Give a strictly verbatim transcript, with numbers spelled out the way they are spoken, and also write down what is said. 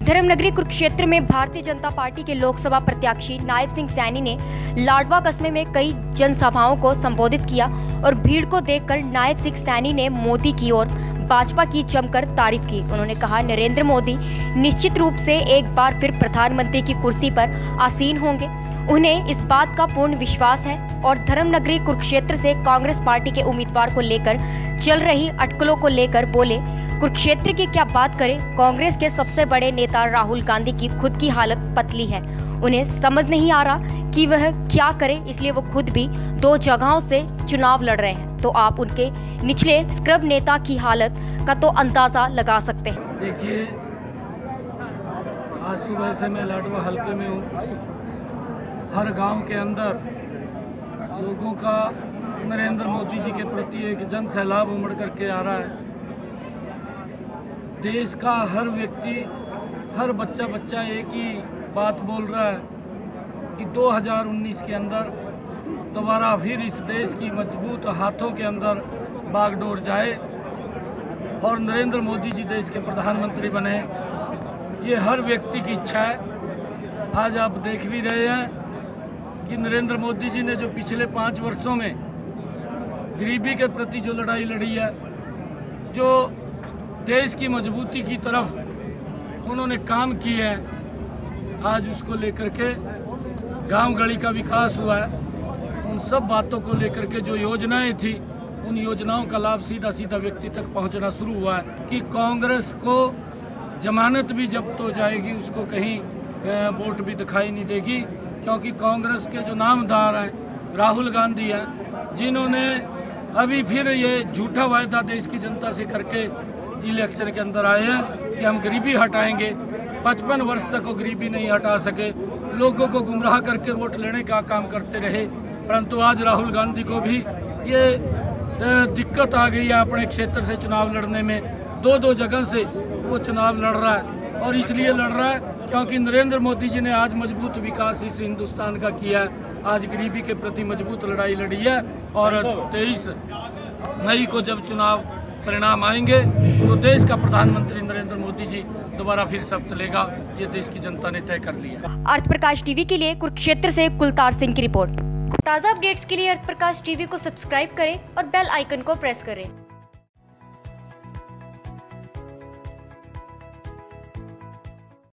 धर्मनगरी कुरुक्षेत्र में भारतीय जनता पार्टी के लोकसभा प्रत्याशी नायब सिंह सैनी ने लाडवा कस्बे में कई जनसभाओं को संबोधित किया और भीड़ को देखकर नायब सिंह सैनी ने मोदी की और भाजपा की जमकर तारीफ की। उन्होंने कहा, नरेंद्र मोदी निश्चित रूप से एक बार फिर प्रधानमंत्री की कुर्सी पर आसीन होंगे। उन्हें इस बात का पूर्ण विश्वास है और धर्मनगरी कुरुक्षेत्र से कांग्रेस पार्टी के उम्मीदवार को लेकर चल रही अटकलों को लेकर बोले, कुरुक्षेत्र की क्या बात करें, कांग्रेस के सबसे बड़े नेता राहुल गांधी की खुद की हालत पतली है। उन्हें समझ नहीं आ रहा कि वह क्या करे, इसलिए वो खुद भी दो जगहों से चुनाव लड़ रहे हैं। तो आप उनके निचले स्क्रब नेता की हालत का तो अंदाजा लगा सकते हैं। देखिए, आज सुबह से मैं लाडवा हल्के में हूँ। हर गांव के अंदर लोगों का नरेंद्र मोदी जी के प्रति एक जन सैलाब उमड़ करके आ रहा है। देश का हर व्यक्ति, हर बच्चा बच्चा एक ही बात बोल रहा है कि दो हज़ार उन्नीस के अंदर दोबारा फिर इस देश की मजबूत हाथों के अंदर बागडोर जाए और नरेंद्र मोदी जी देश के प्रधानमंत्री बने। ये हर व्यक्ति की इच्छा है। आज आप देख भी रहे हैं कि नरेंद्र मोदी जी ने जो पिछले पाँच वर्षों में गरीबी के प्रति जो लड़ाई लड़ी है, जो देश की मजबूती की तरफ उन्होंने काम किए हैं, आज उसको लेकर के गांव गली का विकास हुआ है। उन सब बातों को लेकर के जो योजनाएं थी, उन योजनाओं का लाभ सीधा सीधा व्यक्ति तक पहुंचना शुरू हुआ है कि कांग्रेस को जमानत भी जब्त हो जाएगी, उसको कहीं वोट भी दिखाई नहीं देगी, क्योंकि कांग्रेस के जो नामदार हैं राहुल गांधी हैं, जिन्होंने अभी फिर ये झूठा वायदा देश की जनता से करके इलेक्शन के अंदर आए हैं कि हम गरीबी हटाएंगे। पचपन वर्ष तक वो गरीबी नहीं हटा सके, लोगों को गुमराह करके वोट लेने का काम करते रहे। परंतु आज राहुल गांधी को भी ये दिक्कत आ गई है अपने क्षेत्र से चुनाव लड़ने में। दो दो जगह से वो चुनाव लड़ रहा है और इसलिए लड़ रहा है क्योंकि नरेंद्र मोदी जी ने आज मजबूत विकास इस हिंदुस्तान का किया है। आज गरीबी के प्रति मजबूत लड़ाई लड़ी है और तेईस मई को जब चुनाव परिणाम आएंगे तो देश का प्रधानमंत्री नरेंद्र मोदी जी दोबारा फिर शपथ लेगा। ये देश की जनता ने तय कर लिया। अर्थ प्रकाश टीवी के लिए कुरुक्षेत्र से कुलतार सिंह की रिपोर्ट। ताज़ा अपडेट्स के लिए अर्थ प्रकाश टीवी को सब्सक्राइब करें और बेल आइकन को प्रेस करें।